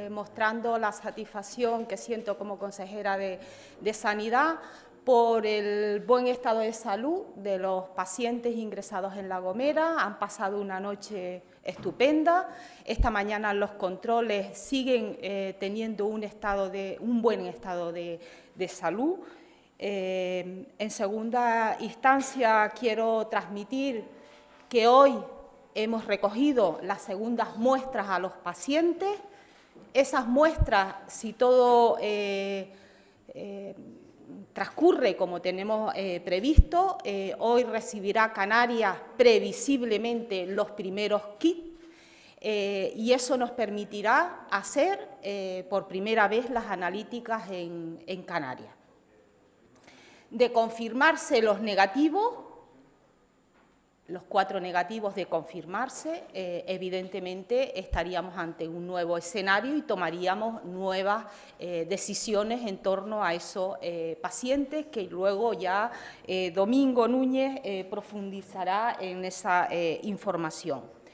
mostrando la satisfacción que siento como consejera de Sanidad por el buen estado de salud de los pacientes ingresados en La Gomera. Han pasado una noche estupenda. Esta mañana los controles siguen teniendo un buen estado de salud. En segunda instancia, quiero transmitir que hoy hemos recogido las segundas muestras a los pacientes. Esas muestras, si todo transcurre como tenemos previsto, hoy recibirá Canarias previsiblemente los primeros kits y eso nos permitirá hacer por primera vez las analíticas en Canarias. De confirmarse los negativos, los 4 negativos de confirmarse, evidentemente estaríamos ante un nuevo escenario y tomaríamos nuevas decisiones en torno a esos pacientes que luego ya Domingo Núñez profundizará en esa información.